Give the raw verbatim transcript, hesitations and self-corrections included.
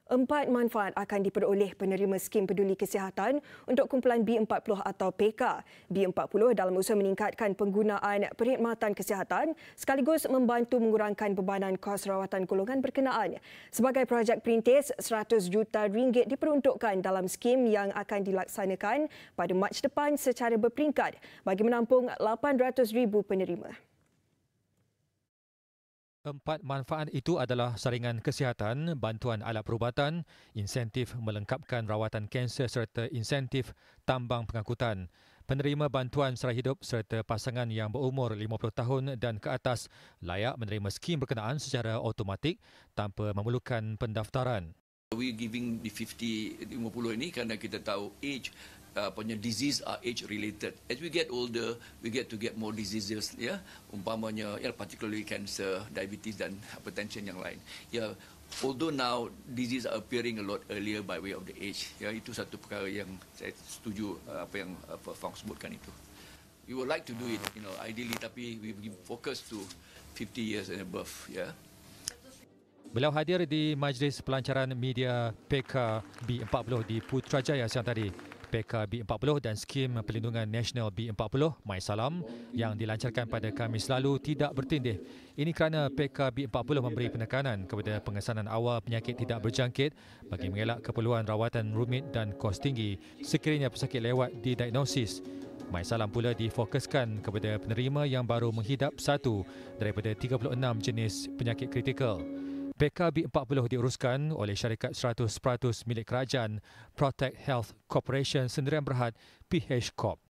Empat manfaat akan diperoleh Penerima Skim Peduli Kesihatan untuk Kumpulan B empat puluh atau PeKa B empat puluh dalam usaha meningkatkan penggunaan perkhidmatan kesihatan sekaligus membantu mengurangkan bebanan kos rawatan golongan berkenaan. Sebagai projek perintis, seratus juta ringgit diperuntukkan dalam skim yang akan dilaksanakan pada Mac depan secara berperingkat bagi menampung lapan ratus ribu penerima. Empat manfaat itu adalah saringan kesihatan, bantuan alat perubatan, insentif melengkapkan rawatan kanser serta insentif tambang pengangkutan. Penerima bantuan sara hidup serta pasangan yang berumur lima puluh tahun dan ke atas layak menerima skim berkenaan secara automatik tanpa memerlukan pendaftaran. We giving the fifty lima puluh ini kerana kita tahu age uh, punya disease are age related. As we get older, we get to get more diseases, ya. Umpamanya, ya, particularly cancer, diabetes dan hypertension yang lain. Ya, although now disease are appearing a lot earlier by way of the age. Ya, itu satu perkara yang saya setuju uh, apa yang apa Fang sebutkan itu. We would like to do it, you know, ideally, tapi we focus to fifty years and above, ya. Beliau hadir di majlis pelancaran media PeKa B empat puluh di Putrajaya siang tadi. PeKa B empat puluh dan Skim Pelindungan Nasional B empat puluh, My Salam, yang dilancarkan pada Khamis lalu tidak bertindih. Ini kerana PeKa B empat puluh memberi penekanan kepada pengesanan awal penyakit tidak berjangkit bagi mengelak keperluan rawatan rumit dan kos tinggi sekiranya pesakit lewat didiagnosis. My Salam pula difokuskan kepada penerima yang baru menghidap satu daripada tiga puluh enam jenis penyakit kritikal. PeKa B empat puluh diuruskan oleh syarikat seratus peratus milik kerajaan Protect Health Corporation Sendirian Berhad P H Corp.